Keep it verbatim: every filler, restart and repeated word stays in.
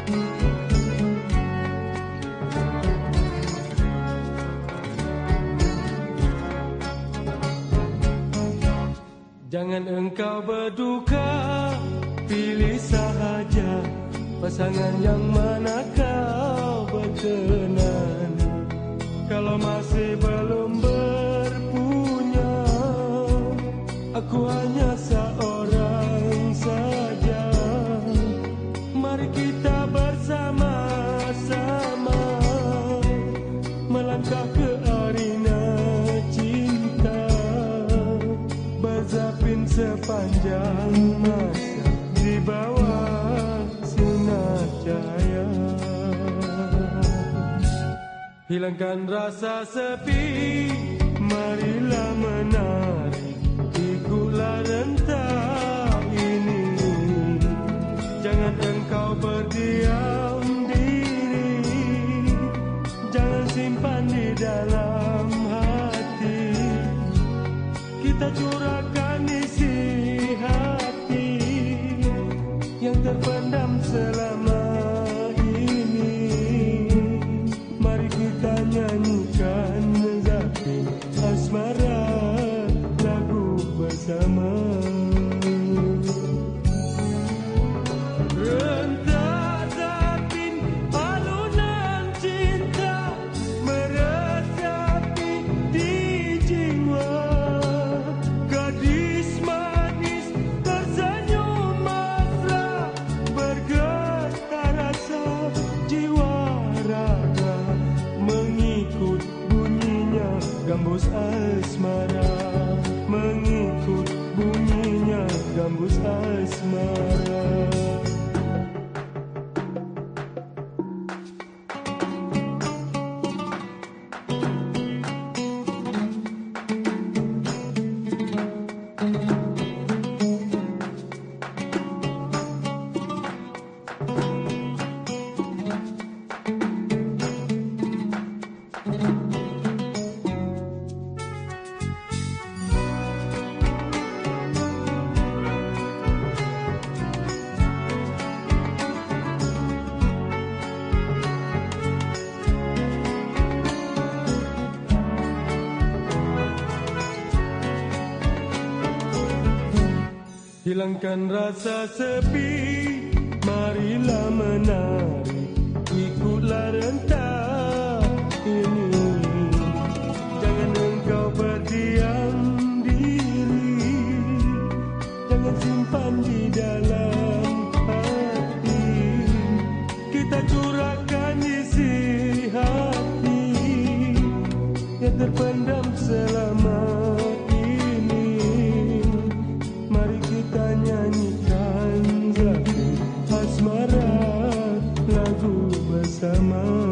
Jangan engkau berduka, pilih sahaja pasangan yang mana kau berkenan. Kalau masih belum berpunya, aku hanya seorang saja. Mari kita bersama-sama melangkah ke arena cinta, berzapin sepanjang masa di bawah sinar cahaya. Hilangkan rasa sepi, marilah menari, ikutlah rentak ini. Jangan engkau berdiam diri, jangan simpan di dalam hati. Kita curahkan isi hati yang terpendam selama ini. Mari kita nyanyikan zapin asmara, lagu bersama. Rentak zapin alunan cinta meresapi di jiwa. Gadis manis tersenyum mesra, bergetar rasa jiwa raga, mengikut bunyinya gambus asmara, mengikut bunyinya gambus asmara. Hilangkan rasa sepi, marilah menari, ikutlah rentak ini. Jangan engkau berdiam diri, jangan simpan di dalam hati. Kita curahkan isi hati yang terpendam selama ini. Mari kita nyanyikan zapin asmara, lagu bersama.